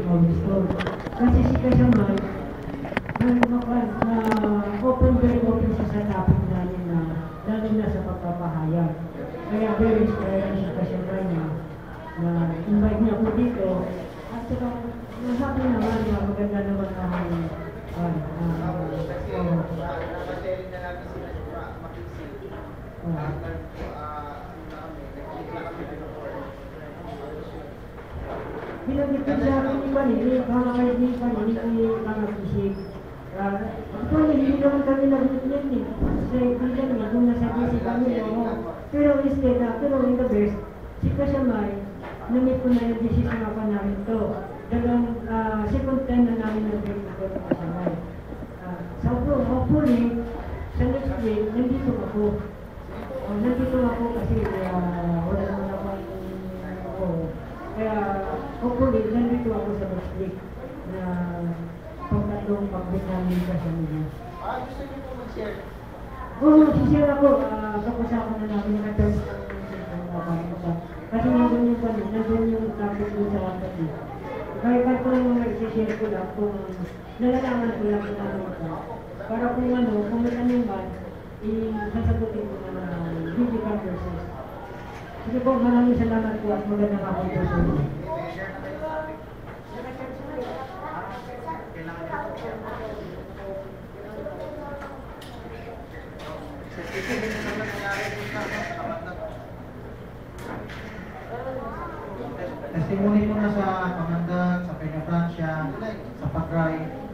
Kasi si Kasamay, very open siya sa topic namin na lalo na sa pagpapahayag. Kaya very inspiring siya Kasamay na invite niya ako dito. At saka, nasabi naman na maganda naman ang Binagipin siya kung iba hindi, kung hindi panag-isip. Actually, hindi naman kami nag-isip eh. Kasi hindi kami, kung nasa isip kami, pero instead na, pero in the best, si Kasamay, namit ko na yung decision ako namin ito. Second time na namin nag-break ito sa Kasamay. So, hopefully, sa next week, nandito ako. Nandito ako kasi wala naman ako. Kaya, hopefully, nandito ako sa next week na pagkatong pag-break namin Kasamay. Gusto niyo po mag-share? Oo, mag-share ako. Pag-usapan na namin nakatapos kasi nandun yung topic doon sa WhatsApp. Kaya ko lang nag-share ko lang kung nalalaman ko lang kung ano ito. Para kung may tanong ba, sasagutin ko na video conferences. Sige po, maraming salamat po at magandang hapon po sa inyo. Testimony mo na sa Pamandag, sa Peña Francia, sa Pagray.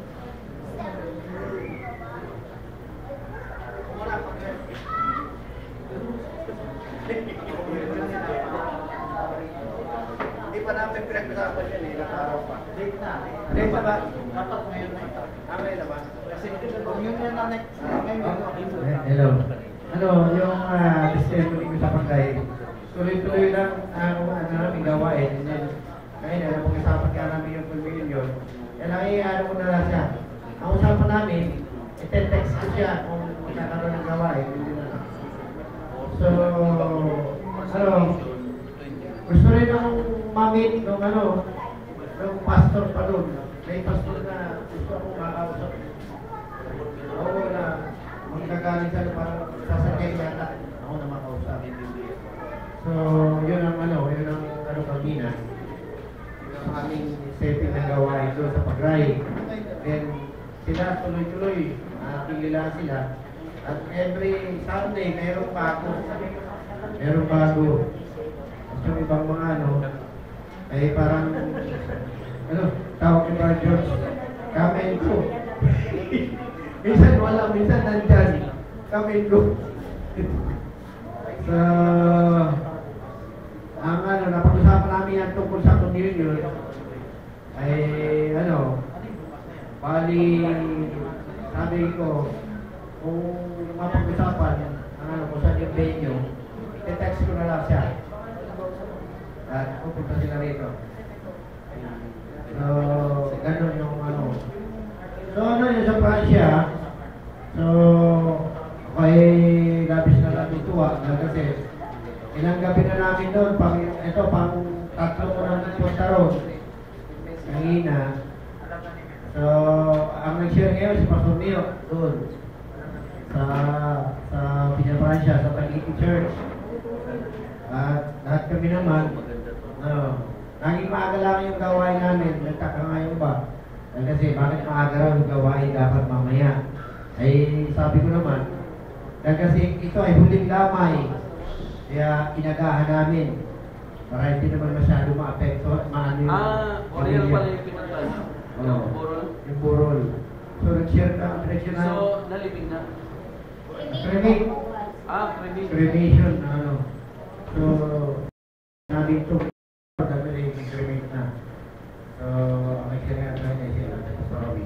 Hindi pa namin pinag-usapan yan eh, nakaraw pa. Date na. Date na ba? Dapat ngayon na ito. Ngayon na ba? Kasi kung yun yan na next, ngayon. Hello. Yung testimony ko sa Pagray, tuloy-tuloy lang ang namin gawain. Ngayon, pag-usapan ka namin yung pagbilin yun. Kaya ko na lang siya. Ang usapan namin, ite-text ko siya kung magkakaroon ng gawain. So, gusto rin akong mamit nung pastor pa doon. May pastor na gusto akong makausap. Oo na, magkagaling siya na parang sasakay yata. Ako na makausap. So, yun ang kanina. Yung aming setting na gawain doon sa Pagray. Then, sila tuloy-tuloy, nakakilala sila. At every Sunday, mayroong bago. At yung ibang mga ay parang, tawag ni Brad George, come and go. Minsan wala, minsan nandyan. Come and go. So, ang napag-usapan namin yan tungkol sa communion ay bali sabi ko kung mapag-usapan kung saan yung venue, i-text ko na lang siya at pupunta sila rito. So, ganun yung so yung sa Francia, so okay, labis na natutuwa kasi ilang gabi na namin doon, pang 3 ko na nagpunta roon. Kanina. So, ang nag-share ngayon si Pastor Mio doon. Sa Peña Francia, sa Pagiti Church. At lahat kami naman, naging maaga lang yung gawain namin. Nagtaka ngayon ba? Kasi bakit maaga raw yung gawain dapat mamaya? Ay sabi ko naman, kasi ito ay huling lamay. Kaya inagahan namin para hindi naman masyado ma-apekto at maano yung Oriel pala yung pinatay. Yung burol? Yung burol. So nag-share na. So, nalibing na? Cremation. So, namin ito cremate na. So, ang nag-share nga na siya sa Robbie.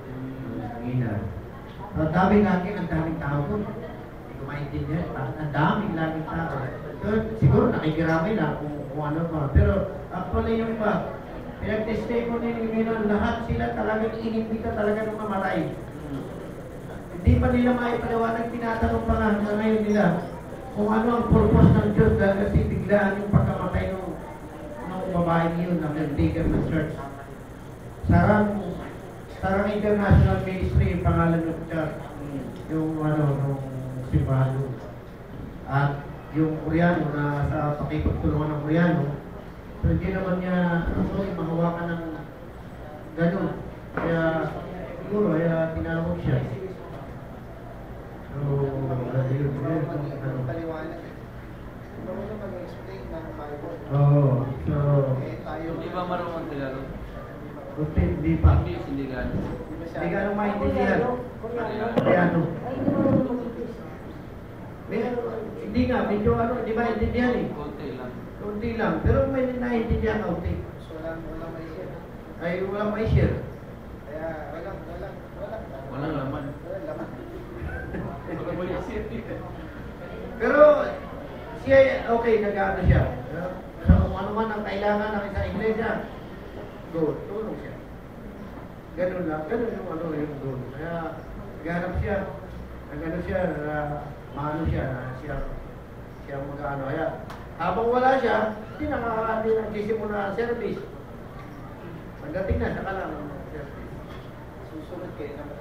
Ang daming tao po. Maintindihan, ang daming laging tao. So, siguro nakikiramay lang kung ano pa. Pero actually yung iba, pinag-testimony nila, lahat sila talagang inimbita talaga ng mamatay. Hindi pa nila maipaliwanag, tinatanong pa nga ngayon nila kung ano ang purpose ng Diyos dahil kasi biglaan yung pagkamatay ng babae yun na caretaker ng church. Sarang International Ministry, yung pangalan ng church, yung nung simbahan doon. At yung Koreano na sa pakipagtulungan ng Koreano, so hindi naman niya mahawakan ng gano'n. Kaya siguro, tinawag siya. So, yun. Paliwanag. Hindi mo na mag-explain ng Bible. Oo. So, Tayo. Hindi ba marunong Tagalog? hindi pa. Hindi gano'n. Hindi ka nung maintindihan. Koreano. Ay, hindi mo naman mag-English. Hindi nga, medyo di ba intindihan eh? Konti lang. Kunti lang, pero may naiintindihan kaunti. So, walang may share. Ay, walang may share. Kaya, walang. Walang laman. Walang laman. Walang maisip. Pero, siya, okay, nag-ano siya. So, kung ano man ang kailangan ng isang iglesia, tulong siya. Ganun lang, ganun yung doon. Kaya, naghanap siya, nag-ano siya, maano siya, siya mag-ano. Kaya, habang wala siya, hindi nagsisimula ang service. Pagdating na, saka lang ang service. Susunod kayo naman.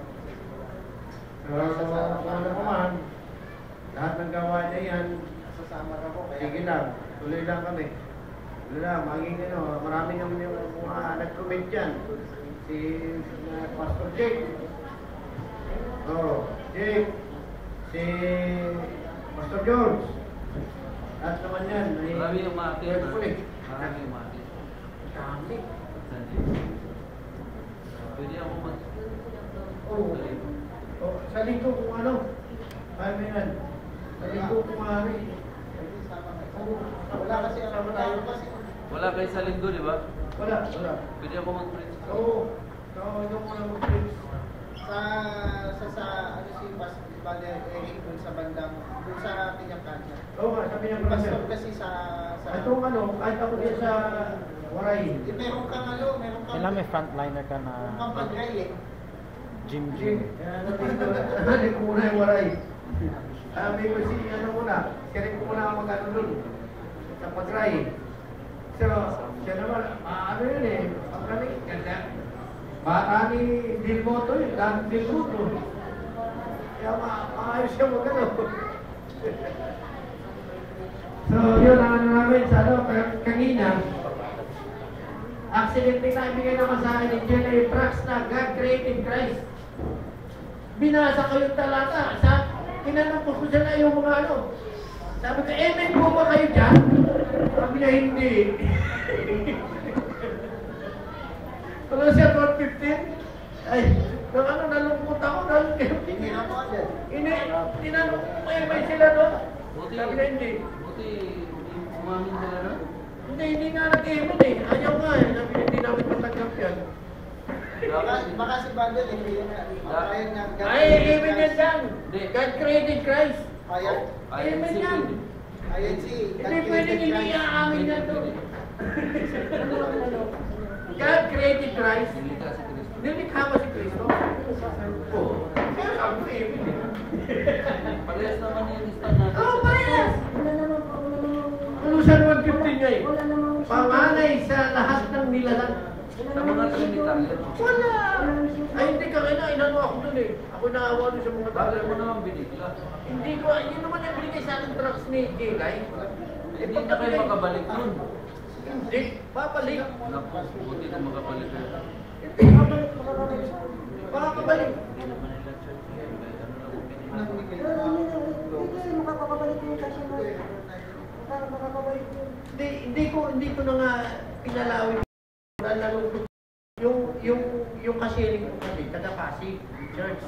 Ano naman, lahat ng gawa niya yan, Sasama ka po. sige lang, tuloy lang kami. Tuloy lang, marami naman yung mga nag-comment dyan. Si Pastor Jake. Jake. Si Pastor George. Lahat naman yan. Marami yung mati. Marami yung mati. Dami. Pwede ako mag... Sa linggo kung ano. Kaya mo yan. Sa linggo kung ano. Wala kasi ang tayo kasi. Wala kayo sa linggo, di ba? Wala. Pwede ako mag-preach. Oo. Yung mga mag-preach. Sa ano si Pastor Valer Eric dun sa bandang, dun sa Pinyakan niya. Oo nga, sabi niya Pastor kasi sa itong kahit ako din sa Waray. meron kang meron kang Kailan may frontliner ka na meron kang pagkay eh. gym. Kaya natin ko muna yung Waray. Sabi ko siya rin ko muna ang mag-ano doon. Sa Pagray. So, siya naman, yun eh, pagkaling, ganda. Bata ni Dilmoto yun, dahil Dilmoto. Kaya maayos siya mag-ano. So, yun ang ano namin sa kanina. Accident na ibigay naman sa akin ni Jenny Prax na God created Christ. Binasa ko yung talata. Tinanong ko sila na yung mga ano. Sabi ko, amen po ba kayo dyan? Sabi na hindi. Ano siya, 12:15? Ay, nalungkot ako. Hindi na po agad. Tinanong ko, may sila doon. Sabi na hindi. Buti, umamin sila na? Hindi nga nag-amen eh. Ayaw nga eh. Sabi na hindi namin matanggap yan. Baka si Bandel hindi na. Kaya nga. Ay, amen yan dyan. God created Christ. Kaya. Amen yan. Ayan si. Hindi pwedeng hindi aamin yan doon. God created Christ. Nilikha si Cristo. Nilikha ba si Kristo? Oo. Kaya sabi ko, amen eh. Parehas naman yung stand natin. Oo, parehas. Wala naman po, wala naman. Ano sa 115 nga eh? Wala naman. Panganay sa lahat ng nilalang. Sa mga Trinitarian. Wala! Ay, hindi ka kaya inano ako dun eh. Ako naawa dun sa mga Bakit mo tao. naman binigla? Hindi ko, yun naman yung binigay sa akin drugs ni Jelay. Hindi na kayo makabalik nun. Hindi, babalik. Naku, buti na makabalik kayo. Hindi, makakabalik. Hindi naman nila church yun. Ano lang ang binigla. Pero hindi makakabalik yung kasi mo. Makakabalik yun. Hindi ko na nga pinalawin. Nalulungkot. Yung kashiring ko kasi, taga-Pasig, church.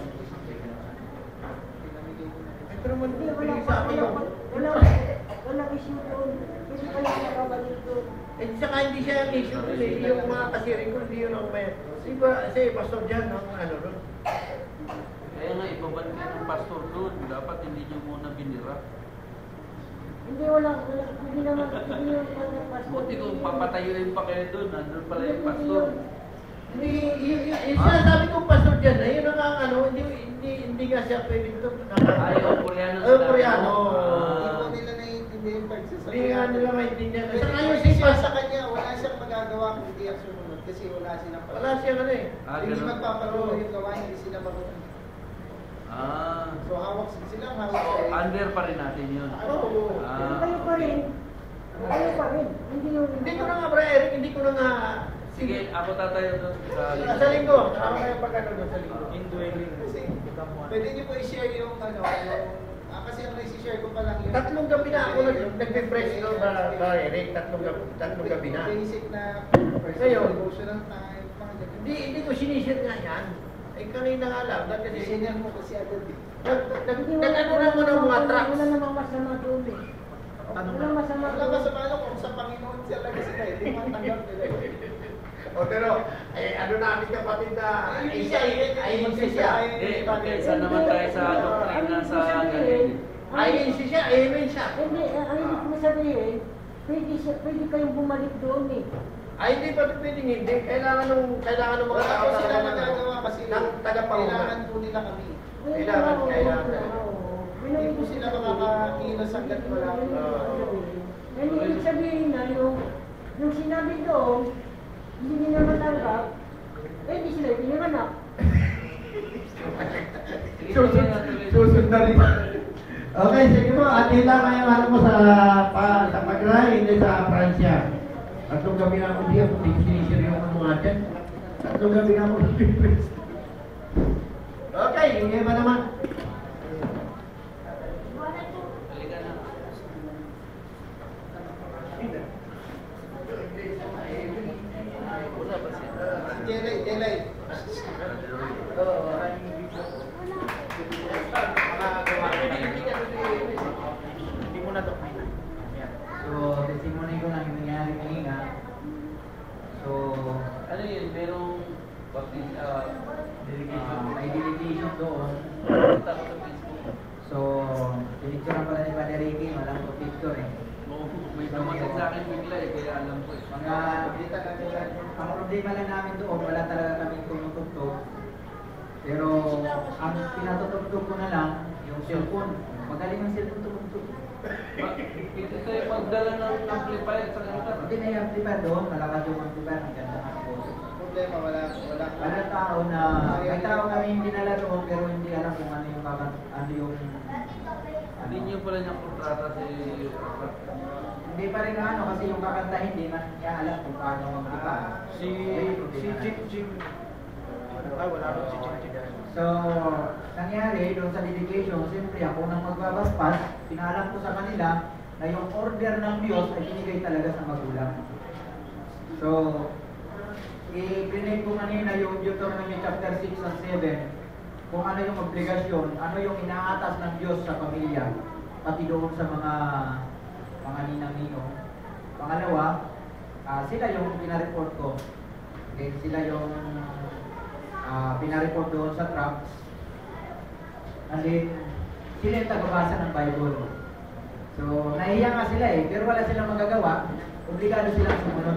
Ay, pero man, Hindi, pinigay sa akin yun. Walang issue doon. Hindi pa lang nakabalik doon. Eh, saka hindi siya ang issue dun eh. Yung mga kashiring ko, hindi yun ang may... Diba, kasi Pastor Jan, ang ano dun. Kaya nga, ibaban kayo ng pastor doon. Dapat hindi nyo muna binira. Hindi, hindi naman pastor. Buti kung papatayuin pa kayo doon, nandun pala yung pastor. Hindi, yung sinasabi kong Pastor Jan, na yun ang ano, hindi nga siya pwedeng ito. Ayaw, Koreano Oh, Koreano. Hindi po nila naiintindihan yung pagsasabi. Hindi nga nila maintindihan. Kasi Kasi ngayon ngayon si sa Pastor, kanya, wala siyang magagawa kung hindi ang sumunod. Kasi kasi wala silang Wala siyang ano eh. Hindi ganun. magpaparulo yung gawain, hindi sila marunong. So hawak sila, hawak sa Under pa rin natin yun. Oo. Pero kayo pa rin. Kayo pa rin. Hindi yung... Hindi ko na nga, bro Eric, hindi ko na nga... Sige, ako tatayo doon Sa linggo, ako kayo pag ano doon sa linggo. Kasi pwede niyo po i-share yung ano, kasi ang nai-share ko pa lang yung... Tatlong gabi na ako nag-refresh no, ba Eric? Tatlong gabi na. Basic na Ngayon. devotional time, mga ganyan. Hindi ko sinishare nga yan. Eh kanina nga lang, dahil kasi... Sinyan mo kasi agad eh. Nag-ano na mo ng mga tracks. Wala namang masama doon eh. Walang masama Wala ba sa ano kung sa Panginoon siya lang sila, hindi matanggap nila. O pero, ano namin kapatid na ayun siya. Saan naman tayo sa doktrina sa ganun? Ayun siya, ayun siya. Hindi, ang ibig ko sabihin, pwede kayong bumalik doon eh. Ay, hindi pa pwedeng hindi. Kailangan ng mga Wala tao po sila magagawa kasi ng tagapangunan. kailangan po nila kami. Kailangan. Hindi po sila makakakilos hanggat wala. Yan yung ibig sabihin na yung sinabi doon, hindi nila matanggap, eh di sila pinanganak. Susundan rin. Okay, sige mo. At yun lang ngayong ano mo sa pag-ride sa Pransya. Tatlong gabi na ako diyan, kung hindi sinisir yung mga dyan. Tatlong gabi na ako diyan. Okay, hindi ba naman? Halika na. Wala ba siya? Jelay. Hindi mo na to. So, testimony ko lang yung nangyari kanina. So, Ano yun? Merong may delegation doon. Kita ko sa Facebook. So, pinicturean pala ni Padre Ricky, walang ko picture eh. Oo, may dumating sa akin bigla eh, kaya alam ko eh. Mga, ang problema lang namin doon, wala talaga kaming tumutugtog. Pero, ang pinatutugtog ko na lang, yung cellphone. Magaling ang cellphone tumutugtog. Ito tayo magdala ng amplifier sa kanila. Hindi may amplifier doon, malakas yung amplifier, ang ganda ng boses. Problema, wala. Wala tao na, may tao kami hindi dinala doon, pero hindi alam kung ano yung Hindi nyo pala niyang kontrata si... hindi pa rin ano, kasi yung kakanta hindi man niya alam kung paano mag-ipa. Si Jim. Ay, wala rin si Jim. So, nangyari doon sa dedication, siyempre ako nang magbabaspas, pinalam ko sa kanila na yung order ng Diyos ay binigay talaga sa magulang. So, i-brinake ko kanina yung Deuteronomy chapter 6 and 7, kung ano yung obligasyon, ano yung inaatas ng Diyos sa pamilya, pati doon sa mga ninang-ninong. Pangalawa, sila yung pinareport ko. Okay, sila yung pinareport doon sa tracks. And then, sila yung tagabasa ng Bible. So, nahiya nga sila eh, pero wala silang magagawa. Obligado silang sumunod.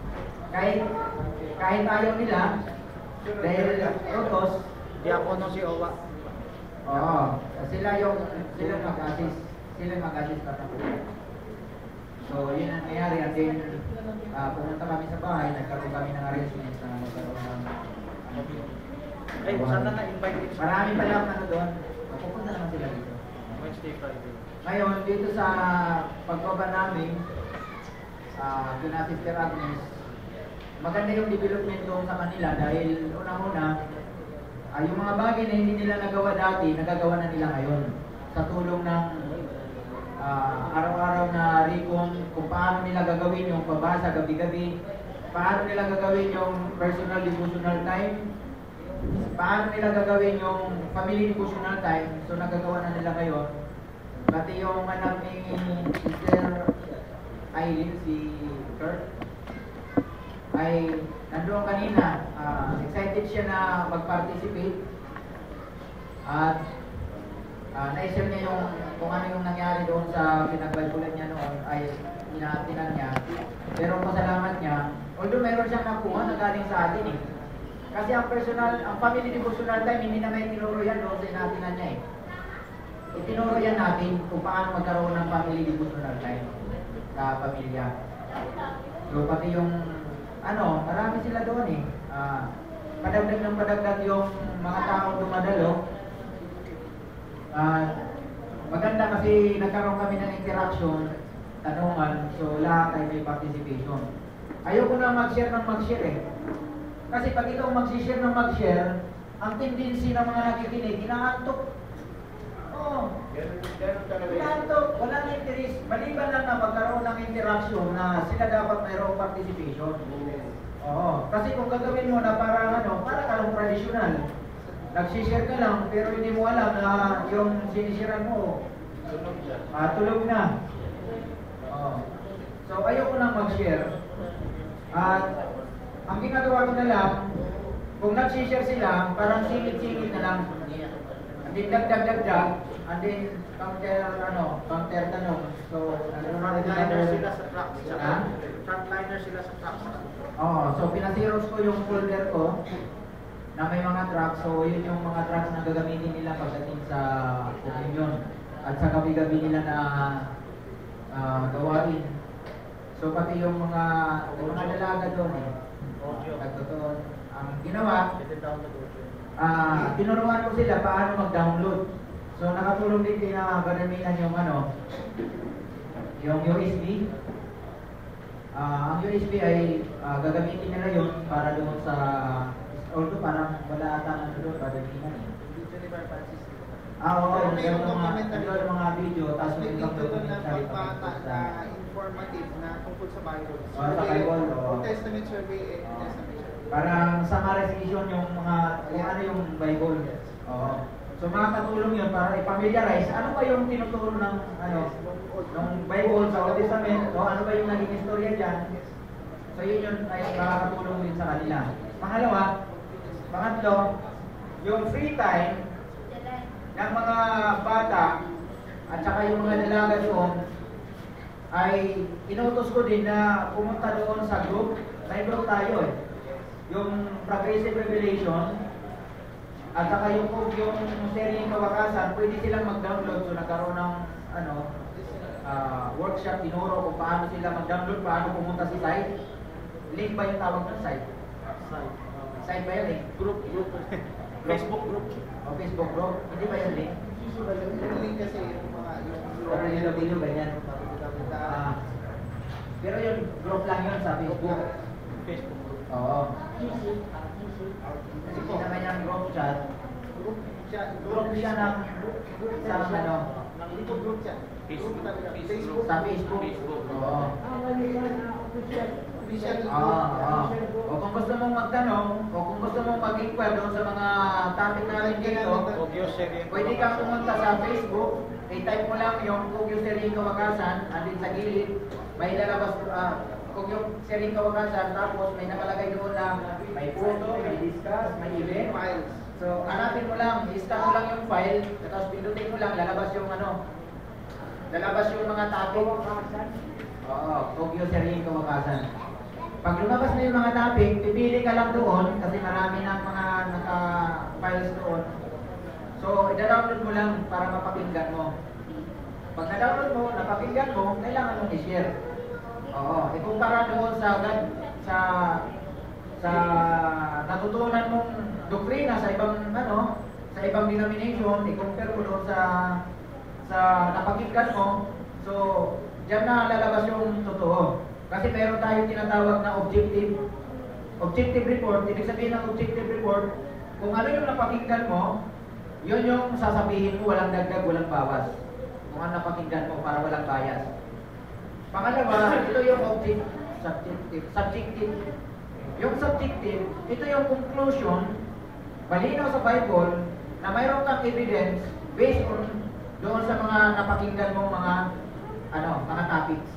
Kahit ayaw nila, dahil utos, Diakono si Owa. oo, sila mag-assist. Sila mag-assist pa ng So, yun ang nangyari. At then, pumunta kami sa bahay, nagkaroon kami ng arrangement na magkaroon ng Ay, saan na na-invite dito? marami pa lang ano doon. Pupunta naman sila dito. Wednesday, Friday. Ngayon, dito sa pagbaba namin, kina Sister Agnes, maganda yung development doon sa kanila dahil unang-una, yung mga bagay na hindi nila nagawa dati, nagagawa na nila ngayon. Sa tulong ng araw-araw na recon, kung paano nila gagawin yung pabasa gabi-gabi, paano nila gagawin yung personal devotional time, paano nila gagawin yung family devotional time, so nagagawa na nila ngayon. Pati yung anak ni Sister Eileen, si Kurt, ay nandoon kanina, excited siya na mag-participate at naisip niya yung kung ano yung nangyari doon sa pinagbalbulan niya noon ay inaatinan niya. Pero pasalamat niya, although meron siyang nakuha na galing sa atin eh. Kasi ang family devotional time, hindi na may tinuro yan doon sa inaatinan niya eh. Itinuro yan natin kung paano magkaroon ng family devotional time sa pamilya. So pati yung marami sila doon eh. Padagdag ng padagdag yung mga taong dumadalo. Maganda kasi nagkaroon kami ng interaction, tanungan, so lahat ay may participation. Ayoko na mag-share ng mag-share eh. Kasi pag ikaw mag-share ng mag-share, ang tendency ng mga nakikinig, inaantok. Oo. Ganun talaga yun. Inaantok, walang interest. Maliban lang na magkaroon ng interaction na sila dapat mayroong participation. Oo. Kasi kung gagawin mo na para ka lang tradisyonal. Nagsishare ka lang, pero hindi mo alam na yung sinisharean mo, tulog na. Oo. So, ayoko nang mag-share. At ang ginagawa ko na lang, kung nagsishare sila, parang singit-singit na lang. And then dagdag, and then counter tanong. So, Frontliner sila sa tracks. Ha? Frontliner sila sa tracks. So pinazeros ko yung folder ko na may mga tracks. So, yun yung mga tracks na gagamitin nila pagdating sa communion. At sa gabi-gabi nila na gawain. So, pati yung mga dalaga doon eh. Totoo, ang ginawa, tinuruan ko sila paano mag-download. So, nakatulong din pinagamitan yung USB. Ang USB ay gagamitin nila yun para doon sa, although parang wala ata doon, padaminan eh. Oo, yung mga video, tapos may yung dito doon na documentary pagbata sa na informative na tungkol sa Bible. sa Bible, oo. Old Testament survey and New Testament survey. Parang summarization yung mga, yung Bible. Oo. So makakatulong yun para i-familiarize ano ba yung tinuturo ng ng Bible sa Old Testament, o ano ba yung naging istorya dyan. So yun ay makakatulong din sa kanila. Pangatlo, yung free time ng mga bata at saka yung mga dalaga doon ay inutos ko din na pumunta doon sa group. May group tayo eh. Yung Progressive Revelation at saka yung seryeng Kawakasan, pwede silang mag-download. So nagkaroon ng workshop, tinuro kung paano sila mag-download, paano pumunta sa site. Link ba yung tawag ng site? Site ba yun eh? Group. Facebook group. O Facebook group? Hindi ba yun link? Yung link kasi yung mga Pero yung video ganyan. Pero yung group lang yun sa Facebook. Facebook group. Oo. Kasi kung naman yung group chat, group siya ng group siya. Facebook. Facebook. sa Facebook. Oo. Official O kung gusto mong magtanong, o kung gusto mong mag-inquire doon sa mga topic namin dito, pwede kang pumunta sa Facebook, i-type mo lang yung Kugyo Seryeng Kawakasan, andin sa gilid, may lalabas, Kugyo Seryeng Kawakasan, tapos may nakalagay doon na may photo, may discuss, may event. files. So, hanapin mo lang, i-scan mo lang yung file, tapos pindutin mo lang, lalabas yung lalabas yung mga topic. Oo, Kugyo Seryeng Kawakasan. Pag lumabas na yung mga topic, pipili ka lang doon kasi marami ng mga naka-files doon. So, i-download mo lang para mapakinggan mo. Pag na-download mo, napakinggan mo, kailangan mong i-share. Oo, ikumpara doon sa natutunan mong doktrina sa ibang sa ibang denomination, i-compare mo doon sa napakinggan mo. So, diyan na lalabas yung totoo. Kasi meron tayong tinatawag na objective report. Ibig sabihin ng objective report, kung ano yung napakinggan mo, yun yung sasabihin mo, walang dagdag, walang bawas. Kung ano napakinggan mo para walang bias. Pangalawa, ito yung subjective. Yung subjective, ito yung conclusion, malinaw sa Bible, na mayroon kang evidence based on doon sa mga napakinggan mong mga topics.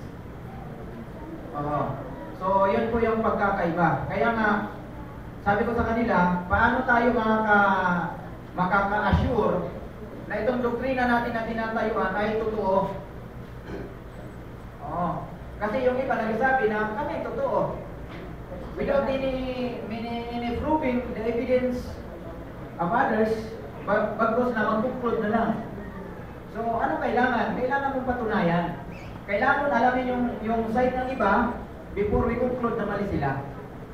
So, yun po yung pagkakaiba. Kaya nga, sabi ko sa kanila, paano tayo makaka-assure na itong doktrina natin na tinatayuan ay totoo? Kasi yung iba nagsasabi na kami totoo. Without any proving the evidence of others, bagos na mag-conclude na lang. So, ano kailangan? Kailangan mong patunayan. Kailangan alamin yung side ng iba before we conclude na mali sila.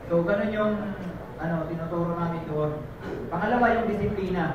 So, ganun yung tinuturo namin doon. Pangalawa, yung disiplina.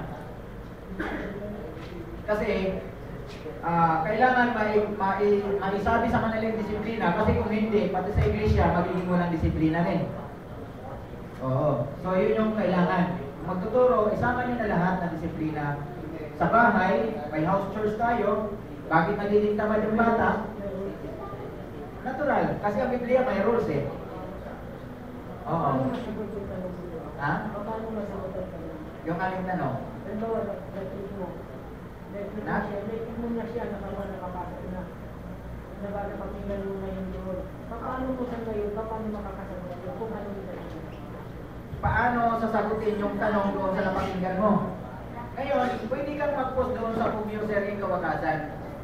Kasi, kailangan maisabi sa kanila yung disiplina. Kasi kung hindi, pati sa iglesia, magiging walang disiplina rin. Oo. So, yun yung kailangan. Magtuturo, isama nyo na lahat ng disiplina. Sa bahay, may house church tayo. Bakit nagiging tamad yung bata? Natural. Kasi ang Biblia may rules eh. Oo. Paano masagot yung tanong mo? Ha? Paano masagot ang tanong? Yung aling tanong. Halimbawa, electric mo. Electric mo na siya, nakapasok na. Napakinggan mo na yung doon. Paano mo sa ngayon? Paano makakasagot yun? Kung ano yung tanong? Paano sasagutin yung tanong doon sa napakinggan mo? Ngayon, pwede kang mag-post doon sa Pugyuser yung kawakasan.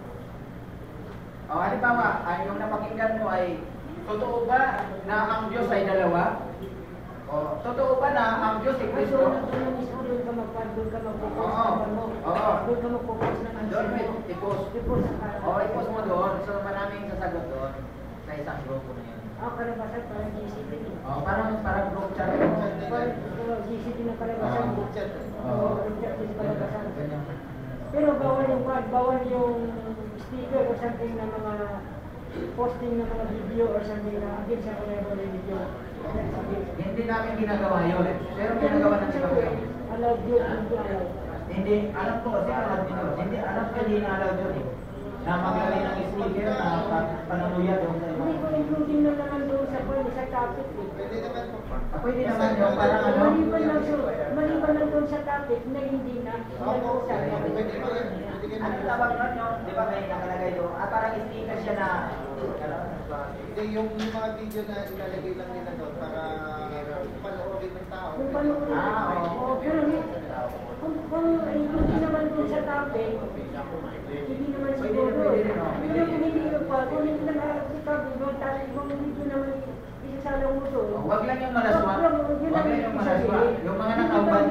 O, halimbawa, yung napakinggan mo ay, totoo ba na ang Diyos ay dalawa? O, totoo ba na ang Diyos ay Kristo? Doon ka mag-focus. Oo. Doon ka mag-focus na ang Doon may i-post. I-post mo doon. So, maraming sasagot doon sa isang grupo na yun. Kalabasan, parang GCP. Parang group chat. Parang GCP na kalabasan. Group chat. Group chat is kalabasan. Ganyan. Pero bawal yung sticker or something na mga posting ng mga video or something na against sa whatever video. Hindi namin ginagawa yun. Pero ginagawa ng ibang way. Allowed yun, hindi allowed. Hindi, alam ko kasi allowed din yun. Hindi, alam ko hindi na-allowed yun eh. Na maglagay ng sticker na pananuya doon sa Hindi ko including na naman doon sa topic eh. Pwede naman po. Pwede naman yung parang ano. Maliban lang doon sa topic na hindi na nag-usap. Pwede po yan. Ano tawag nun yun? Di ba may nakalagay doon? Parang sticker siya na Hindi, yung mga video na ilalagay lang nila doon para panoorin ng tao. Kung paano ko oo. pero kung hindi naman doon sa topic, hindi naman siguro. Kung hindi naman sa topic, kung hindi naman isasalang mo doon. Wag lang yung malaswa. Wag lang yung malaswa. Yung mga nakauban.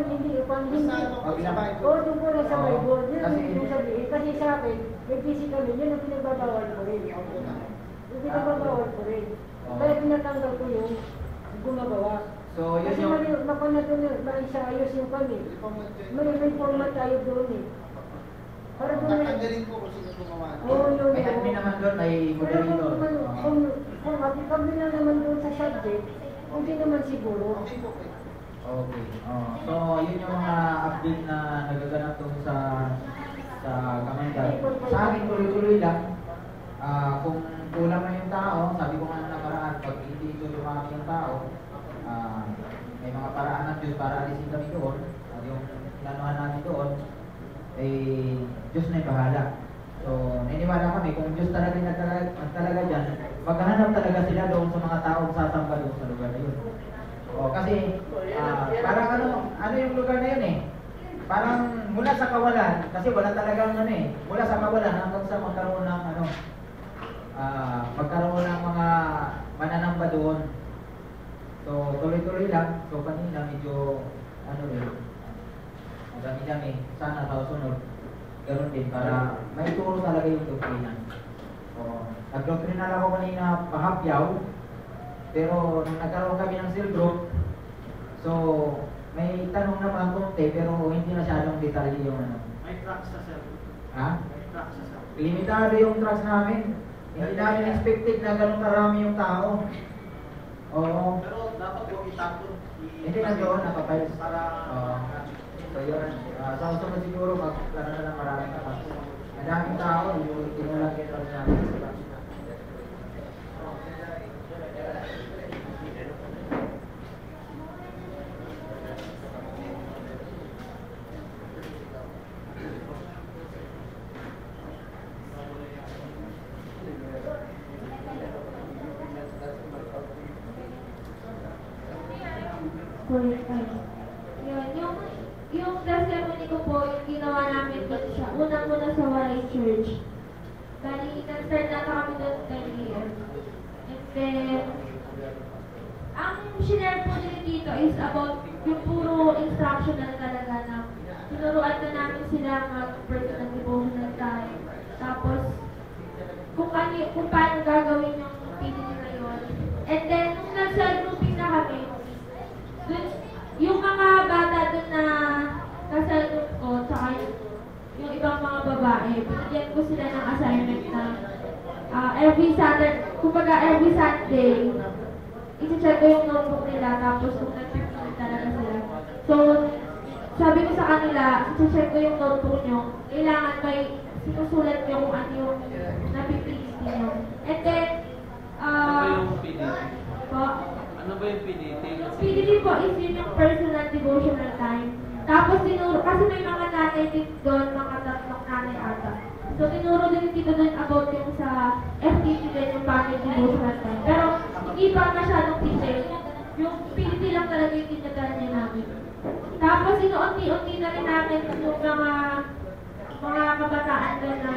O, doon ko na sa Bible, yun ang ibig sabihin. Kasi sa akin, may physical yun ang pinagbabawal ko rin. Yung pinagbabawal ko rin. Kaya pinatanggal ko yung gumagawa. So, yun Kasi yung... mapanat doon, maisayos yung kami. May format tayo doon eh. Para doon na... Tatanggalin po kung sino gumawa. Oo, yun. May admin naman doon, may Pero moderator. kung applicable na naman doon sa subject, hindi naman siguro. Okay po. Okay. So, yun yung mga update na nagaganap doon sa Kamandag. Sa akin, tuloy-tuloy lang. Kung kulang na yung tao, sabi ko nga nakaraan, pag hindi ito lumaki yung tao, may mga paraan ng Diyos para alisin kami doon. Yung planuhan namin doon, Diyos na yung bahala. So, naniniwala kami, kung Diyos talaga nagtalaga dyan, maghahanap talaga sila doon sa mga taong sasamba doon sa lugar na yun. Kasi, parang ano yung lugar na yun eh. Parang mula sa kawalan, kasi wala talagang mula sa kawalan hanggang sa magkaroon ng magkaroon ng mga mananamba doon. So, tuloy-tuloy lang. So, kanina medyo, dami-dami. Sana sa sunod, ganoon din para maituro talaga yung doktrina. Nag-doktrina lang ako kanina pahapyaw, pero nung nagkaroon kami ng cell group, so, may tanong naman konti, pero hindi masyadong detalye yung May trucks sa sir. Ha? May trucks sa sir. Limitado yung trust namin. Hindi namin expected na ganun karami yung tao. Oo. Pero dapat yung itapon. Hindi na doon, nakapayos. Para... So yun, sa usunod siguro, magplano na lang maraming tapas. Madaming tao, tinulang yung trust namin. Yung testimony ko po, yung ginawa namin doon siya, unang-una sa Waray Church. Bali, nag-start na kami doon 10 years. And then, ang sinare po nila dito is about yung puro instructional talaga na tinuruan na namin sila mag-personal devotional time. Tapos, kung paano gagawin yung pinili na yun. And then, nung nasa grouping na kami, dun, yung mga bata dun na kasalunod ko, tsaka yung ibang mga babae, binigyan ko sila ng assignment na every Saturday, kumbaga every Sunday, isi-check ko yung notebook nila, tapos kung nag-prepare talaga sila. So, sabi ko sa kanila, isi-check ko yung notebook nyo, kailangan may sinusulat nyo kung ano yung napipilis nyo. And then, Ano ba yung PDT? po, Ano ba yung PDT? PDT po is yun yung personal devotional time. Tapos tinuro, kasi may mga nanay din doon, mga tatlong nanay ata. So tinuro din dito doon about yung sa FTT din yung family devotional time. Pero hindi pa masyadong detail. Yung PDT lang talaga yung tinadala niya namin. Tapos inuunti-unti na rin namin yung mga kabataan doon na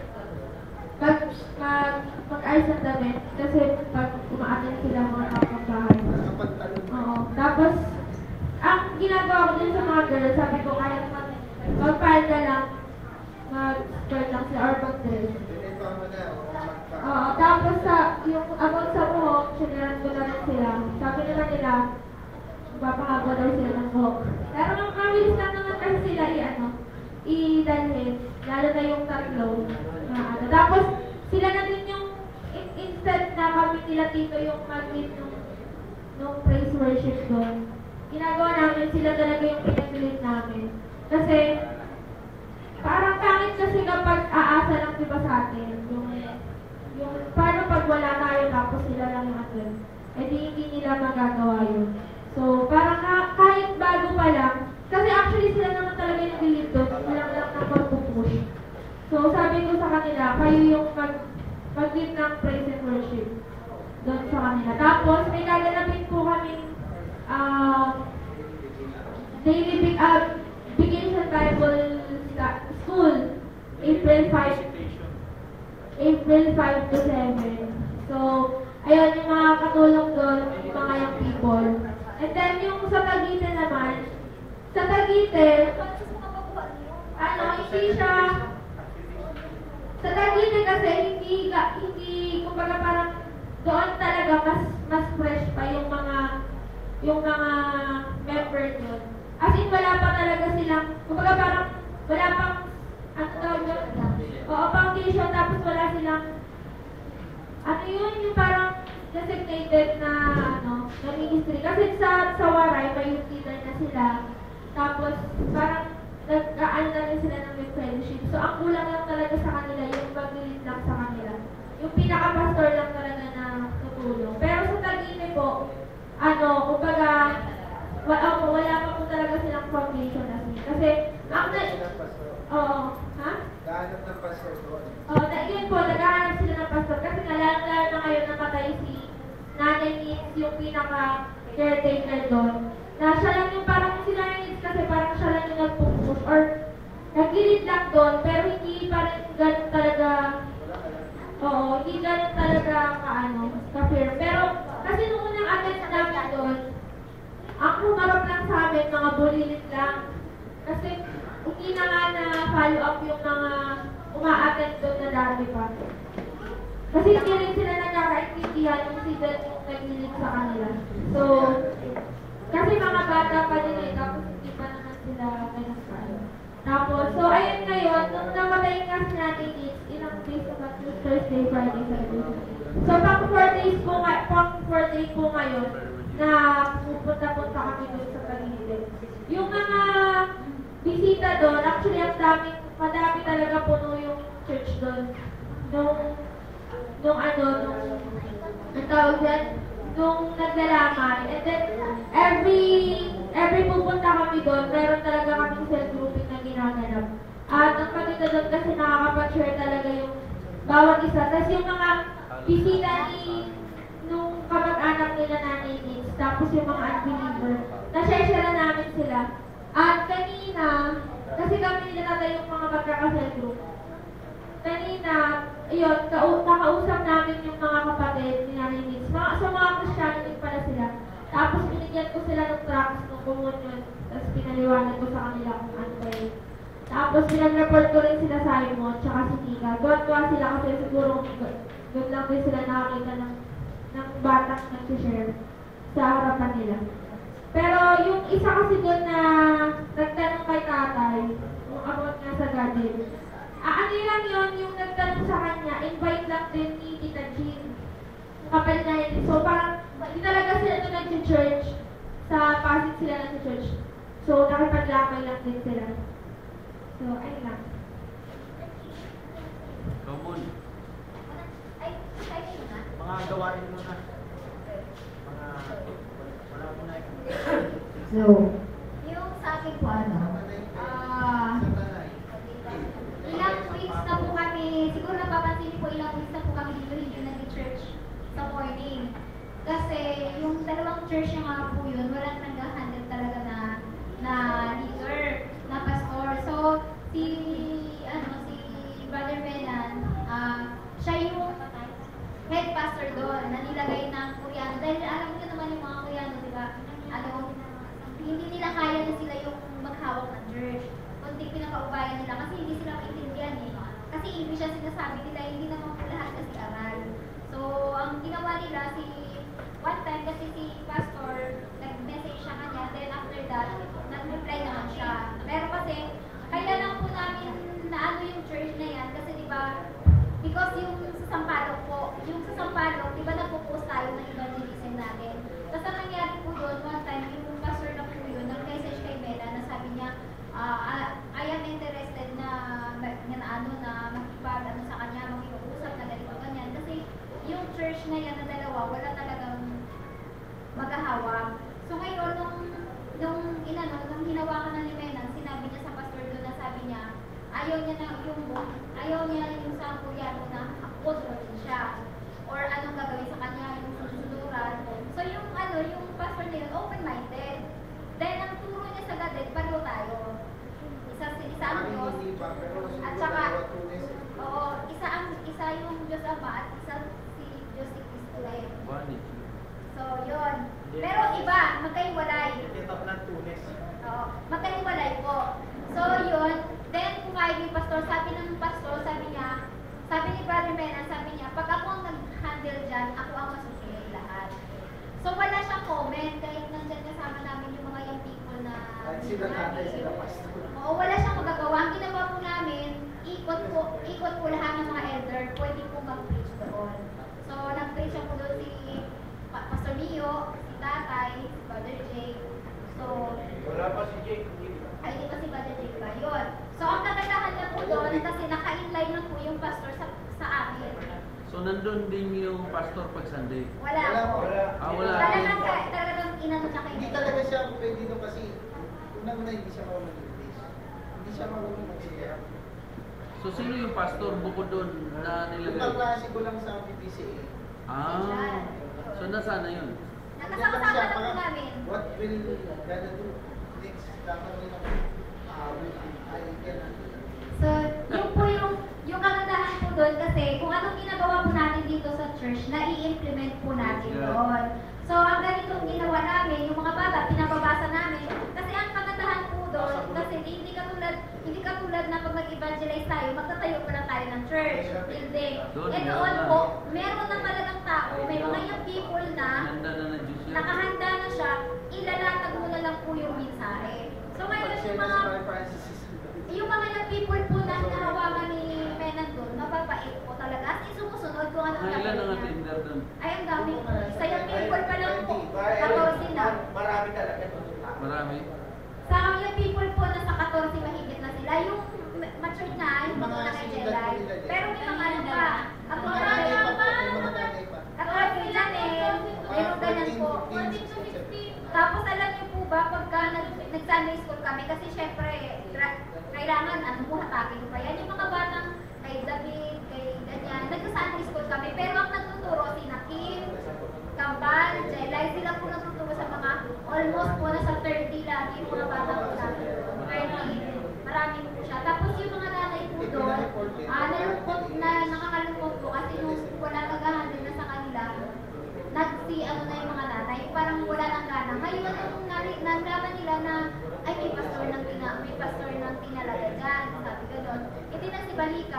mag-ayos ng damit. Kasi pag umaatin sila mga kapag-bahay. Oo. Tapos, ang ginagawa ko din sa mga girls, sabi ko kaya mag-file ka lang, mag-skirt lang sila or mag-dress. Oo. Tapos, yung about sa buhok, sinaran ko na rin sila. Sabi naman nila, magpapahaba daw sila ng buhok. Pero mabilis lang naman kasi sila i-dalhin, lalo na yung tatlo. Tapos, sila na din yung instead na kami nila tito yung mag-lead nung praise worship doon. Ginagawa namin, sila talaga yung pinag-lead namin. Kasi, parang pangit kasi kapag aasa lang diba sa atin, yung paano pag wala tayo tapos sila lang yung atin, eh hindi nila magagawa yun. So, parang kahit bago pa lang, kasi actually sila naman talaga yung lead doon, walang lang na pag-push. So, sabi ko sa kanila, kayo yung mag-lead ng praise and worship doon sa kanila. Tapos, may gaganapin po kaming daily Vacation Bible School, April 5 to 7. So, ayun yung mga katulong doon, yung mga young people. And then, yung sa Cavite naman, sa Cavite, hindi siya, sa Cavite kasi, hindi, kumbaga parang, doon talaga mas fresh pa yung mga member doon. As in, wala pa talaga silang, kumbaga parang, wala pang, foundation, tapos wala silang, yung parang designated na, na ministry. Kasi sa Waray, may leader na sila. Tapos, parang, nag-aan na rin sila ng may fellowship. So, ang kulang lang talaga sa kanila, yung mag-lead lang sa kanila. Yung pinaka-pastor lang talaga na tutulong. Pero sa Taguig po, kumbaga, wala pa po talaga silang foundation na siya. Kasi, Kahanap ng pastor doon. Yun po, naghahanap sila ng pastor. Kasi lalo na ngayon namatay si Nanay Nitz, yung pinaka-caretaker doon. Na siya lang yung parang sila Nitz kasi parang siya lang yung nag-push or nag-lead lang doon, pero hindi parang ganun talaga, hindi ganun talaga ka-firm. Pero, kasi nung unang attend namin doon, ang humarap lang sa amin, mga bulilit lang. Kasi, hindi na nga na-follow up yung mga uma-attend doon na dati pa. Kasi hindi rin sila nagkakaintindihan yung sila yung nag-lead sa kanila. So, kasi mga bata pa din tapos hindi pa naman sila nag-follow. Tapos, so ayun ngayon, nung namatay nga si Nanay Nitz, ilang days na ba? Thursday, Friday, Saturday. So, pang 4 days po ngayon, na pupunta-punta kami doon sa Taguig. Yung mga bisita doon, actually madami talaga puno yung church doon. Nung tawag yan, nung naglalamay. And then, every pupunta kami doon, meron talaga kami cell grouping na ginaganap. At ang maganda doon kasi nakakapag-share talaga yung bawat isa. Tapos yung mga bisita nung kamag-anak nila Nanay Nitz, tapos yung mga unbeliever, na-share na namin sila. At kanina, kasi kami nilalagay yung mga magkakasal group. Kanina, nakausap namin yung mga kapatid ni Nanay Nitz. Mga Kristiyano din pala sila. Tapos binigyan ko sila ng tracts ng communion. Tapos pinaliwanag ko sa kanila kung ano ba yun. Tapos pinag-report ko rin sila sa Simon, tsaka si Tika. Tuwa sila kasi siguro doon lang din sila nakakita ng batang nag-share. sa harapan nila. Pero yung isa kasi doon na nagtanong kay tatay, yung about nga sa gadget, ano lang yun, yung nagtanong sa kanya, invite lang din ni Tita Jean. Kapal na yun. So parang, hindi talaga sila ito nag-church. Sa Pasig sila nag-church. So nakipaglamay lang din sila. So, ayun lang. Common. Mga gawain mo na. Mga, wala mo na So, Yung sa akin po ilang weeks na po kami, siguro napapansin po ilang weeks na po kami dito hindi nag-church sa morning. Kasi yung dalawang church yung nga po yun, walang nag-handle talaga na leader, na pastor. So, si Brother Menan, siya yung head pastor doon, na nilagay ng Koreano. Dahil alam niyo naman yung mga Koreano, di ba? Hindi nila kaya na sila yung maghawak ng church. Kunting pinakaubayan nila kasi hindi sila maintindihan eh. Kasi English ang sinasabi nila, hindi naman po lahat kasi aral. So, ang ginawa nila, one time kasi si pastor, nag-message siya kanya, then after that, nag-reply naman siya. Pero kasi, kaya lang po namin na ano yung church na yan, kasi di ba, because yung sa Sampaloc po, yung sa Sampaloc, di ba nagpo-post tayo ng evangelism natin. Tapos ang nangyari po doon, one time, yung pastor na po yun, nag-message kay Mela na sabi niya, I am interested na makipag sa kanya, makipag-usap na ganito, ganyan. Kasi yung church na yan na dalawa, wala talagang maghahawak. So ngayon, nung hinawakan na ni Mela, sinabi niya sa pastor doon na sabi niya, ayaw niya yung sa Koreano na controlin siya. Or anong gagawin sa kanya, yung susuduran. So yung pastor niya, open-minded. Then ang turo niya sa gadet, pareho tayo. Isa ang Diyos. At saka, isa yung Diyos Ama at isa si Diyos si Cristo eh. So yun. Pero iba, magkahiwalay. Kitap ng Tunis. Oo, magkahiwalay po. So yun, then kumain yung pastor, sabi ni Brother Mena, sabi niya, pag ako ang nag-handle dyan, ako ang masusunod lahat. So wala siyang comment, kahit nandyan kasama namin yung mga young people na... Sila tatay, sila pastor. Oo, wala siyang magagawa. Ang ginawa po namin, ikot po lahat ng mga elder, pwede po mag-preach doon. So nag-preach ako doon si Pastor Leo, si Tatay, si Brother Jake. So, Wala pa si Jake. ay, di ba si Brother Jake ba? Yun. So, ang kagandahan niya po doon, kasi naka-inline na po yung pastor sa amin. So, nandun din yung pastor pag Sunday. Wala po. Wala. Talagang inano niya kayo. Hindi talaga siya pwede doon kasi unang-una hindi siya marunong mag-English. Hindi siya marunong mag-share. So, sino yung pastor bukod doon na Yung nilagay? kaklase ko lang sa PPCA. So, nasaan na yun? Nakasama-sama na po namin. What will Gana do next? Dapat nila So, yung po yung kagandahan po doon kasi kung anong ginagawa po natin dito sa church, na-i-implement po natin doon. So, ang ganitong ginawa namin, yung mga bata, pinababasa namin. Kasi ang kagandahan po doon, kasi hindi katulad na pag mag-evangelize tayo, magtatayo pa lang tayo ng church. Hindi. Doon po, meron na talagang tao, may mga young people na Handa na ng Diyos yun. nakahanda na siya, ilalatag mo na lang po yung mensahe. So ngayon, yung mga young people po na hinahawakan ni Menan doon, mababait po talaga. As in, sumusunod kung ano ang Ilan ang gagawin niya. attender doon? Ay, ang dami po. Sa young people pa lang po. 14 na. Marami talaga ito. Marami? Sa young people po, nasa 14 mahigit na sila. Yung matured na, yung mga kay Jedi. Pero may mga ano pa. Ako na katulad nila meron ganyan po. Tapos alam niyo po ba, pagka nag-Sunday school kami, kasi syempre, kailangan, hatakin pa yan. Yung mga batang kay David, kay ganyan, nag-Sunday school kami. Pero ang nagtuturo, si Nakim, Kambal, Jelay, sila po nagtuturo sa mga, almost po nasa 30 lagi yung mga batang po namin. 30, marami po siya. Tapos yung mga nanay po doon, nalungkot na, nakakalungkot po kasi nung wala nag-handle na sa kanila, ano na yung mga nanay, parang wala nang gana. Ngayon, nung nalaman nila na, ay may pastor ng tinalaga dyan, sabi ko doon, itinan si Balikan,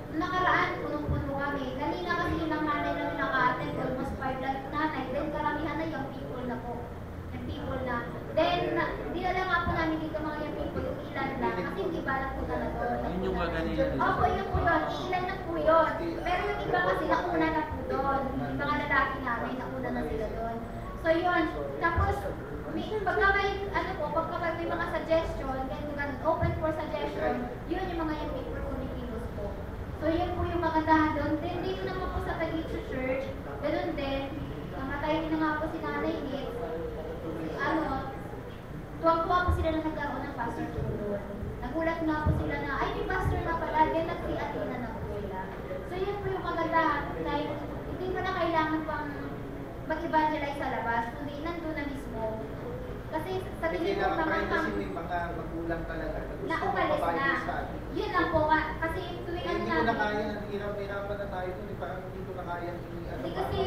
Nung nakaraan, punong-puno kami. Kanina kasi ilang nanay lang naka-attend, almost 5 lang nanay. Then karamihan na young people na po. Young people na. Then, dinala nga po namin dito mga young people, yung ilan lang. Kasi yung iba lang po na doon. Yun yung kaganina nila. Opo, yun po yun. Ilan na po yun. Pero yung iba kasi nauna na po doon. Yung mga lalaki namin, nauna na sila doon. So yun. Tapos, pagka may mga suggestion, ganun, open for suggestion, yun yung mga young people kumikilos po. So yun po yung magandahan doon. Then dito naman po sa Taguig Church, ganun din, namatay na nga po si Nanay Nit. Tuwang-tuwa po sila na nagkaroon ng pastor po doon. Nagulat nga po sila na, ay, may pastor na pala, then nagsi-atina na po sila. So yun po yung magandahan, dahil hindi mo na kailangan pang mag-evangelize sa labas, kundi nandun na mismo. Kasi sa tingin ko naman kasi may mga magulang talaga na umalis na. Yun lang po, kasi tuwing hindi ano ko na namin. kaya, hirap-hirapan na tayo dun, parang hindi ko na kaya. Hindi kasi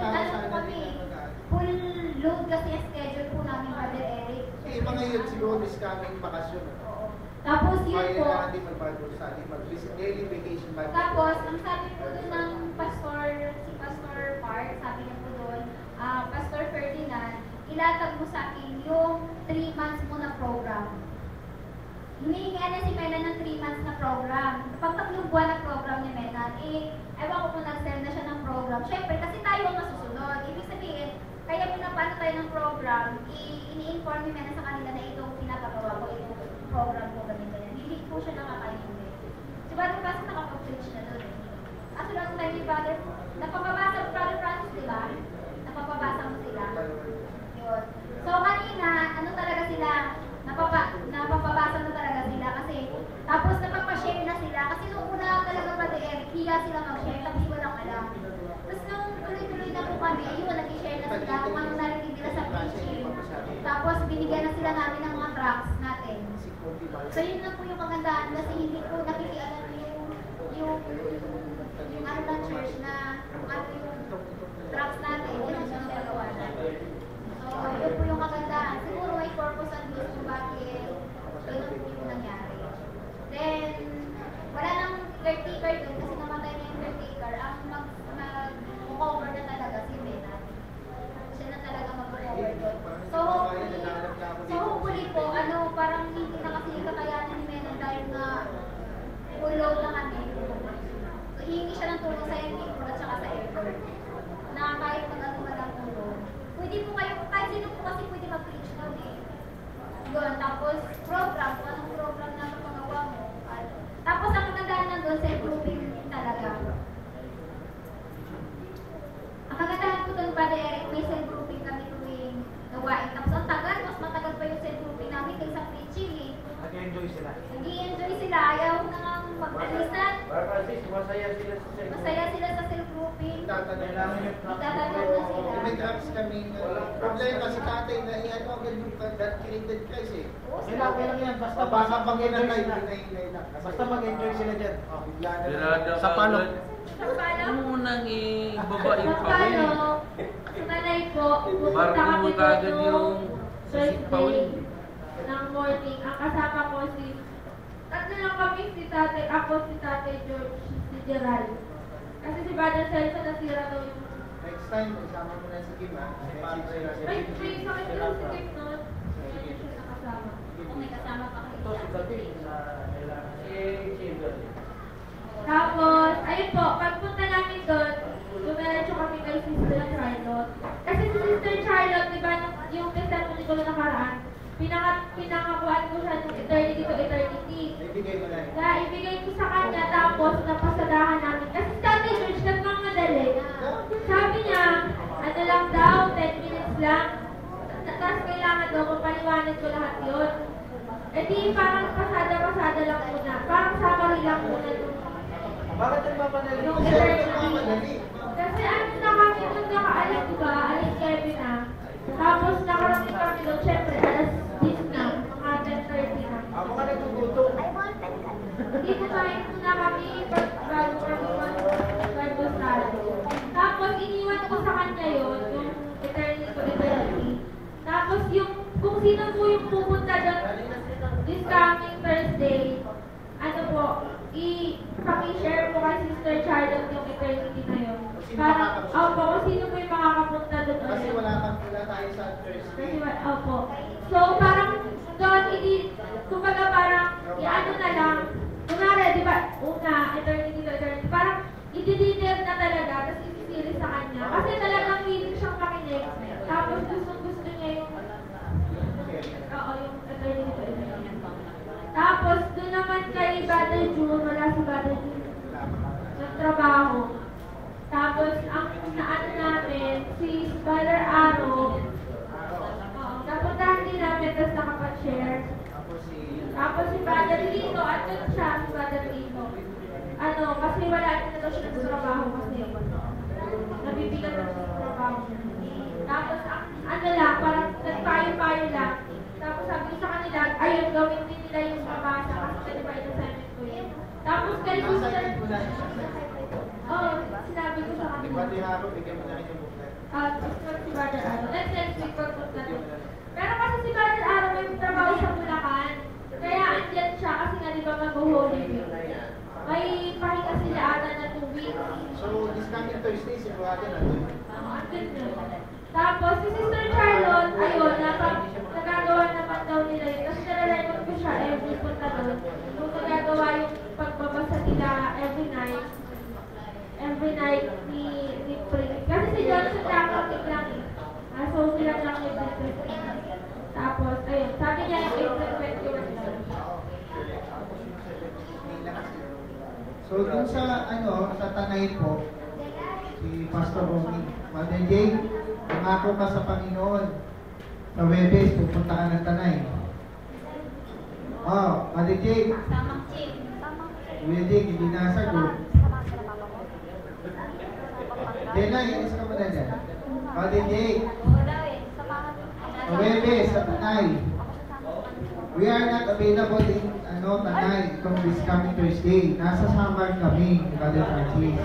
full load kasi ang schedule po namin, Brother Eric. Eh, mga yun siguro is coming bakasyon. Tapos yun Kaya po. na hindi mag-Bible study, daily vacation Bible. Tapos, ang sabi po doon ng si Pastor Park, sabi niya po doon, Pastor Ferdinand, ilatag mo sa akin yung 3 months mo na program. Hinihingian na si Mena ng 3 months na program. Pag 3 buwan na program ni Mena, ewan ko kung nag-send na siya ng program. Siyempre, kasi tayo ang masusunod. Ibig sabihin, kaya pinapano tayo ng program, ini-inform ni Mena sa kanila na itong pinapagawa ko, itong program ko, ganyan. Hindi po siya nakakaintindi. Si Brother Francis nakapag-preach na doon. Kaso lang tayo ni Brother, napapabasa mo Brother Francis, di ba? Napapabasa mo sila. Yun. So kanina, ano talaga sila, napapabasa na talaga sila kasi, tapos napapashare na sila kasi nung una talaga Brother Eric, hiya sila mag-share, tapos walang alam. Tapos nung tuloy-tuloy na po kami, yun, nag-share na sila kung anong narinig nila sa preaching. Tapos binigyan na sila namin ng mga tracks natin. So yun lang po yung kagandahan kasi hindi po nakikialam yung ano ng church na ano yung tracks natin, yun ang sinagawa natin. So yun po yung kagandahan. Siguro may purpose and use kung bakit ganun po yung nangyari. Then, wala nang caretaker doon kasi namatay na yung caretaker. Ang mag-cover na talaga si Mena. Siya na talaga mag-cover doon. So hopefully po, parang hindi na kasi yung kakayanan ni Mena dahil na full load na kami. So hihingi siya ng tulong sa MP at saka sa effort. Na kahit mag-ano-malang tulong. Pwede po kayo, kahit sino po kasi pwede mag-preach doon eh. Yun, tapos program, kung anong program na mapagawa mo. Tapos ang magandaan lang doon, self-grouping talaga. Ang kagandahan ko doon, Brother Eric, may self-grouping kami tuwing gawain. Tapos ang tagal, mas matagal pa yung self-grouping namin kaysa preaching eh. Nag-enjoy sila. Nag-i-enjoy sila, ayaw na nga mag-alisan. Masaya sila sa self-grouping. Masaya sila sa self-grouping. Tatanong Itatanong na sila. may drugs kami. Problema si tatay na ano agad yung created Christ eh. Okay lang yan, basta Baka pag mag-enjoy inanay, sila. hinay lang. Basta mag-enjoy sila dyan. Oh, Bigla na Birada Sa palo. agad. Sa pala, Ano mo nang ibaba yung sa pawin? palo, sa nanay ko, pupunta Bago kami mo doon kagad nung yung Thursday ng morning. Ang kasama ko tatlo lang kami, si tatay, ako, si tatay George, si Gerald. Kasi si Brother Celso nasira daw yung... Next time, isama mo na si Kim ha. Ay, may sakit daw si Kim nun. Hindi siya nakasama. Kung may kasama pa kayo. Ito si David na Children. Tapos, ayun po, pagpunta namin doon, dumiretso kami kay Sister Charlotte. Kasi si Sister Charlotte, di ba, yung testimony ko na nakaraan, pinangakuan ko siya ng eternity to eternity. Ibigay mo na. Kaya ibigay ko sa kanya, tapos napasadahan namin. Kasi si Tatay George, nagmamadali. Sabi niya, ano lang daw, 10 minutes lang. Tapos kailangan daw, mapaliwanag ko lahat yun. E di parang pasada-pasada lang muna. Parang summary lang muna yung Bakit nagmamadali? yung Siyempre, eternity. nagmamadali. Kasi ano na kami nung nakaalis, diba? Alis 7 na. Tapos nakarating kami doon, syempre, alas 10 na. Mga 10:30 na. Ako ka nagtuguto. Hindi kumain muna kami bago kami mag-Bible. Tapos iniwan ko sa kanya yun, yung eternity to eternity. Tapos yung, kung sino po yung pupunta doon this coming Thursday, ano po, i-share po kay Sister Charlotte yung eternity na yun. Sino Para, makakapunta? opo, kung sino po yung makakapunta doon Kasi ulit. wala tayo sa Thursday. Opo. So, parang doon, kumbaga parang, i-ano na lang, kunwari, di ba, una, eternity to eternity, parang, i-detail na talaga, tapos i-series sa kanya. Kasi talagang willing siyang makinig. Tapos, gusto niya yung, yung eternity to eternity. Tapos, doon naman kay Brother June, wala si Brother June, nagtrabaho. Tapos, ang naano namin, si Brother Aro, napuntahan din namin, tapos nakapag-share. Tapos si Brother Lito, at doon siya, si Brother Lito. Kasi wala na daw siya sa trabaho kasi nabibigat na siya sa trabaho. Tapos, parang nagpayo-payo lang. Tapos sabi ko sa kanila, ayun, gawin din nila yung mabasa kasi diba yung assignment ko yun. Tapos kay Sister, sinabi ko sa kanila. Si Brother Aro. Next week, pagpunta doon. Pero kasi si Brother Aro may trabaho sa Bulacan. Kaya andyan siya kasi nga di ba mag-Holy Week. May pahinga sila ata na 2 weeks. So, this coming Thursday, si Brother nandun. Andun yun. Tapos si Sister Charlotte, ayun, nagagawa naman daw nila yun. Kasi nalalimot ko siya every punta doon. Kung nagagawa yung pagbabasa nila every night ni Prince. Kasi si Johnson nakakapit lang eh. So sila lang yung business. Tapos, ayun, sabi niya yung April 21 lang. So, dun sa, sa Tanay po, si Pastor Romy, Mother Jane, nangako ka sa Panginoon. Sa Webes, pupunta ka ng Tanay. Mother Jane, Tamang chick. Kuya Jake, hindi nasagot. Dena, inis ka mo na dyan. Mother Jake, sa Webes, sa Tanay. We are not available in Tanay from this coming Thursday. Nasa Samar kami, Brother Francis.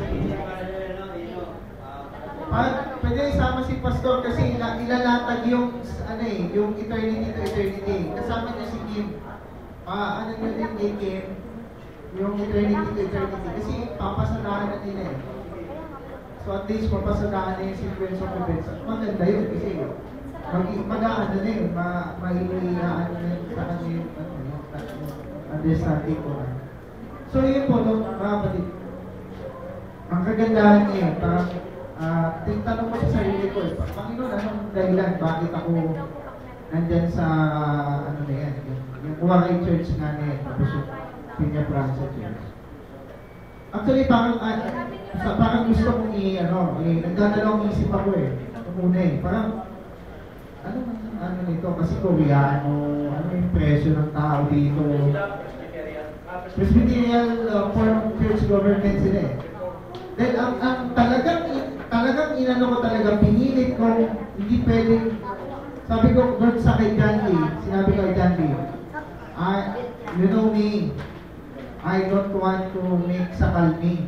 Pwede isama si Pastor kasi ilalatag yung yung eternity to eternity. Kasama niya si Kim. Nyo din Kim, yung eternity to eternity. Kasi papasadahan na nila eh. So at least papasadahan na yung sequence of events. Maganda yun kasi mag-aan na yun. Mahihilaan na yun sa kanya yung understanding ko. So yun po, mga kapatid. Ang kagandahan niya yun, parang tanong ko sa sarili ko, Panginoon, anong dahilan? Bakit ako nandyan sa, yung Kuwaray Church nga na yun, tapos yung Pinya Francia Church. Actually, parang gusto kong nagdadalawang isip ako muna parang, ano nito, kasi Koreano, ano yung presyo ng tao dito. Presbyterial form of church government sila Then, ang talagang inano ko talaga, pinilit ko, hindi pwedeng, sabi ko doon sa kay John Lee, sinabi ko kay John Lee, you know me, I don't want to make sakal me.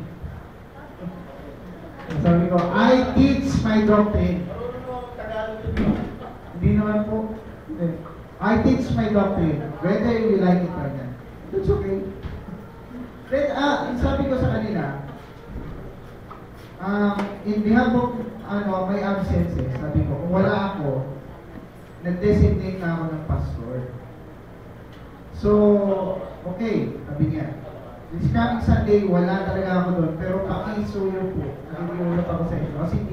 Sabi ko, I teach my doctrine. Hindi naman po. I teach my doctrine, whether you like it or not. That's okay. Then, sabi ko sa kanila, in behalf of my absences, sabi ko, kung wala ako, nag-designate na ako ng pastor. So, okay, sabi niya. This coming Sunday, wala talaga ako doon, pero pakisuyo po. Nakikiulap ako sa inyo. Kasi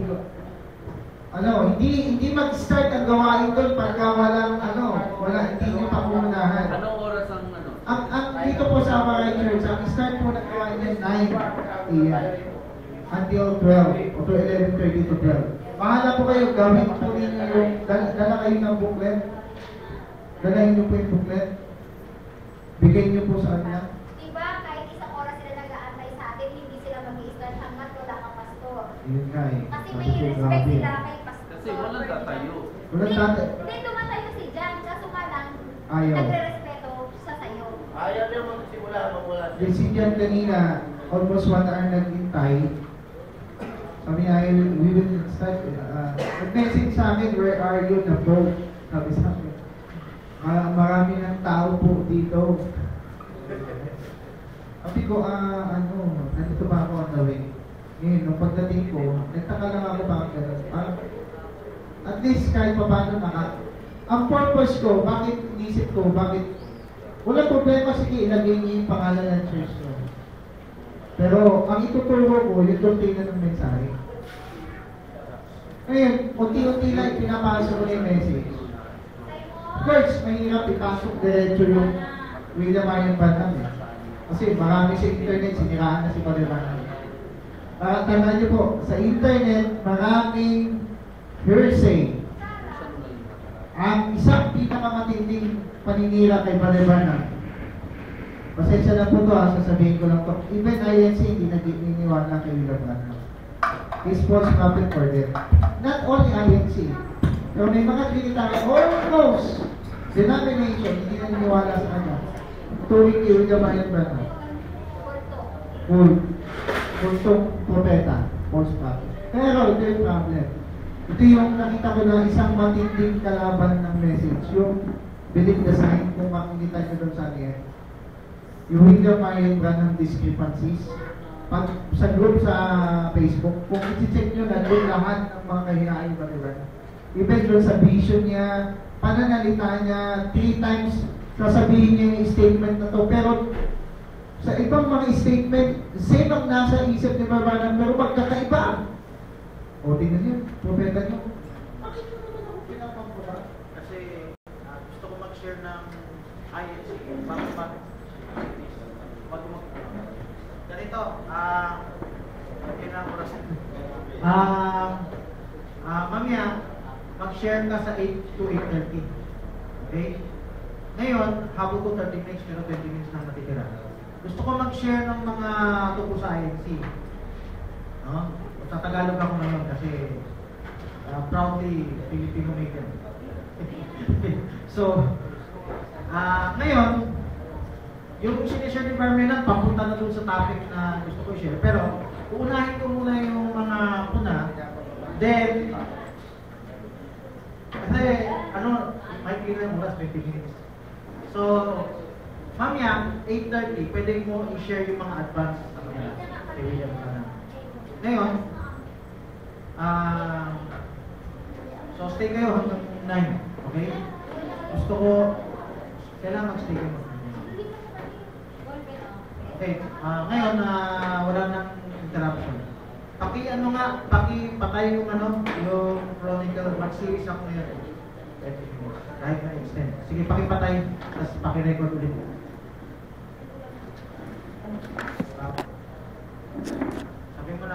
hindi mag-start ang gawain doon pagka hindi nyo pamunahan. Anong oras ang Ang dito po sa Amaray Church, ang start po ng gawain niya 9 a.m. until 12 o to 11:30 to 12. Bahala po kayo, gawin po ninyo yung, dala kayo ng booklet. Dalahin nyo po yung booklet. Bigay nyo po sa kanya. Diba, kahit isang oras sila nag-aantay sa atin, hindi sila mag-i-stand hanggat wala kang pastor. Yun nga Kasi may respect sila kay pastor. Kasi walang tatayo. Walang tatayo. Hindi tumatayo si Jan, kaso nga lang, Ayaw. nagre-respeto sa sayo. Ayaw niya magsimula, magmula. Yung si Jan kanina, almost 1 hour naghintay. Sabi niya, we will start. Nag-message sa amin, where are you na po? Sabi sa amin, marami ng tao po dito. Sabi ko, nandito ba ako on the way? Ngayon, nung pagdating ko, nagtaka lang ako bakit gano'n. At least kahit pa paano ang purpose ko, bakit inisip ko, bakit wala problema, sige, ilagay niyo yung pangalan ng church ko. Pero ang ituturo ko, yung doktrina ng mensahe. Ngayon, unti-unti lang pinapasok ko na yung message. First, mahirap ipasok diretso yung William Marion Branham. Kasi marami sa internet, siniraan na si Brother Branham. Para tandaan niyo po, sa internet, maraming hearsay. Ang isang pinakamatinding paninira kay Brother Branham. Pasensya na po ito, sasabihin ko lang ito. Even INC hindi naginiwala kay William Branham. He's false prophet for them. Not only INC. Pero may mga trinitarian, almost denomination, hindi naniniwala sa kanya. Tuwing kay William Marion Branham. Kultong propeta, false prophet. Pero ito yung problem. Ito yung nakita ko na isang matinding kalaban ng message. Yung believe the sign, kung makikita nyo doon sa niya. Yung William Marion Branham discrepancies. Pag sa group sa Facebook, kung i-check nyo na doon lahat ng mga kahinain ba diba? Even doon sa vision niya, pananalita niya, 3 times sasabihin niya yung statement na to. Pero sa ibang mga statement, same ang nasa isip ni Branham, pero magkakaiba. O, tingnan niyo, propeta niyo. Bakit nyo naman ako pinapagpapa? Kasi gusto ko mag-share ng INC. Bakit? Ganito, kailangan ko rin. Mamaya, mag-share ka sa 8 to 8:30. Okay? Ngayon, habol ko 30 minutes, pero 20 minutes na matitira. Gusto ko mag-share ng mga tungkol sa INC. No? Sa Tagalog ako ngayon kasi proudly Filipino-American. So, ngayon, yung sinishare ni Parmenan, papunta na dun sa topic na gusto ko i-share. Pero, uunahin ko muna yung mga una. Then, kasi, may kailan ng oras, 20 minutes. So, mamaya, 8:30, pwede mo i-share yung mga advance sa kanila. Kay William Branham. Ngayon, so stay kayo hanggang 9, okay? Gusto ko, kailangan mag-stay kayo. Okay, ngayon, wala nang interruption. Pakipatay yung yung Chronicle, mag-series ako ngayon. Kahit na-extend. Sige, pakipatay, tapos pakirecord ulit. Sabi mo na,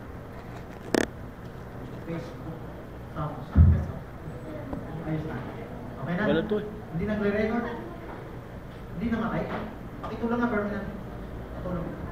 Facebook, sounds. Ayos na. Okay na? Wala to eh. Hindi nagre-record? Hindi namatay? Pakitulang nga, Permanent. Patulong.